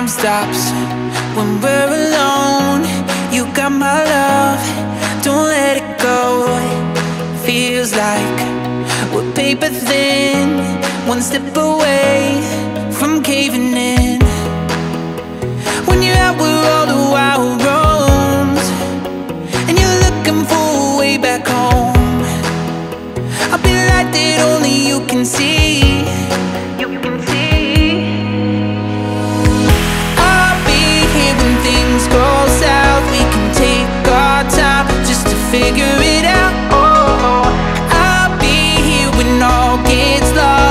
time stops when we're alone. You got my love, don't let it go. Feels like we're paper thin, one step away from caving in. When you're out with all the wild roams, and you're looking for a way back home, I'll be the light that only you can see. I'll be here when things go south. We can take our time just to figure it out. I'll be here when all gets lost.